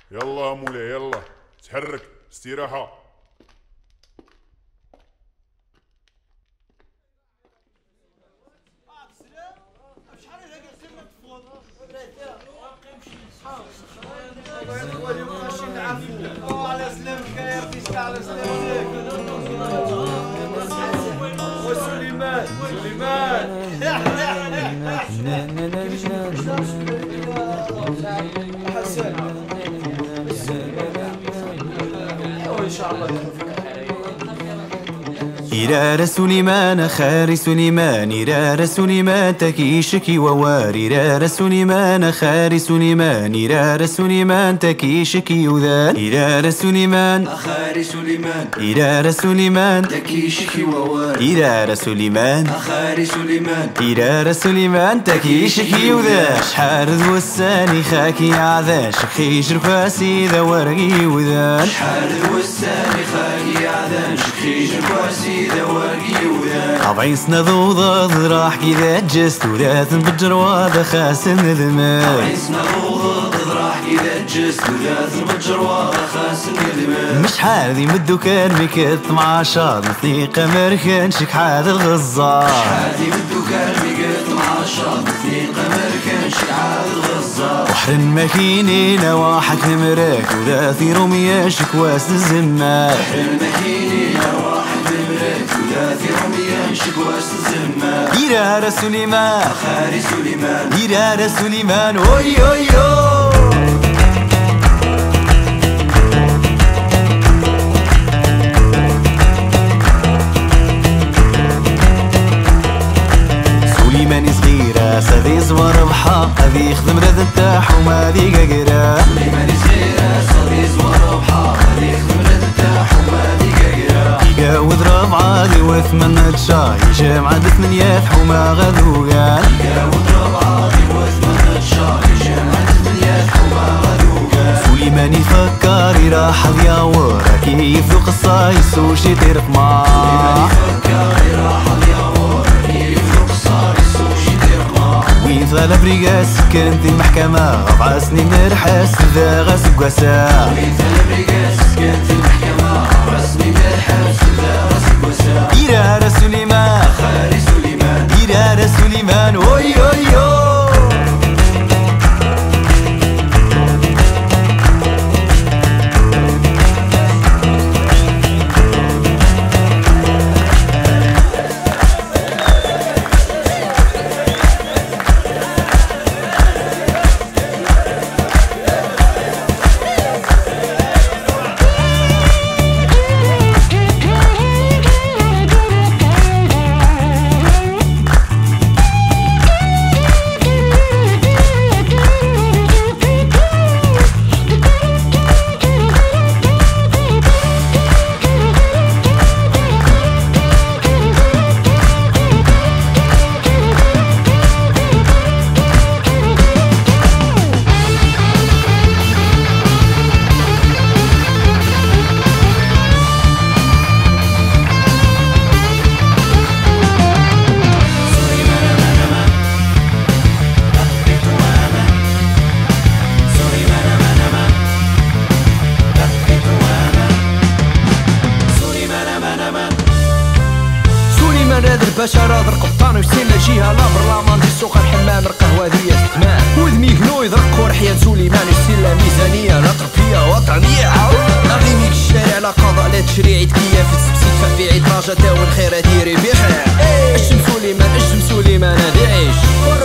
يلا مولاي يلا تحرك استراحة. على سلامك يا اختي على سلامك. وسليمان حسن وان شاء الله إرار سليمان خار سليمان إرار سليمان تكيشكي ووار إرار سليمان خار سليمان إرار سليمان تكيشكي وذان إرار سليمان خار سليمان إرار سليمان تكيشكي ووار إرار سليمان خار سليمان إرار سليمان تكيشكي وذان شحال ذو الساني خاكي عذان شخي جرفاسي ذا ورقي وذان شحال ذو الساني خاكي عذان شخي جرفاسي أربعين سنة ذوضة ذراح كذا جست وراث بالجروة ذا خاسن ذمال 40 سنة ذوضة ذراح كذا جست وراث بالجروة ذا خاسن ذمال مش حال ذي مدو كان مكت 12 مثنيقة مركن شك حال الغزار مش حال ذي مدو كان مكت 12 مثنيقة مركن شك حال الغزار وحرن مكيني نواحك نمرك وراثي رمية شكواس الزمال وحرن مكيني نواحك نمرك وراثي رمية شكواس الزمال إرار سليمان خار سليمان إرار سليمان أوي أوي أوي سذي زوار بحا هذي يخدم رد التاح وما ذي قاقرا سليمان صغيرة سذي زوار بحا هذي يخدم رد التاح وما ذي قاقرا يقاوذ ربعة ذي وثمن تشا يجمع 8 حما غذوقان يقاوذ ربعة ذي وثمن تشا يجمع 8 حما غذوقان سليمان يفكر يراح دياور كيف ذوق الصايص وشي طير طماع سليمان يفكر يراح دياور كيف ذوق الصايص وشي طير طماع ويثال بريقاس كانت المحكمة 4 سنين مرحس ذا غاس قواسا ويثال بريقاس كانت المحكمة 4 سنين مرحس ذا غاس قواسا إرار سليمان خار سليمان إرار سليمان أوي أوي أوي هذا البشر هذا القبطان وسينا جهة لا برلمان دي السوق الحمام القهوة ذي استثمار وذمي كنو يضرقوا رحيان سليمان وسيلا ميزانية لا ترفيه وطنية أغيميك الشارع لا قضاء لا تشريع تكية في السبسيد فبيعي درجة تاون خير ديري بخير اجم سليمان هذا عيش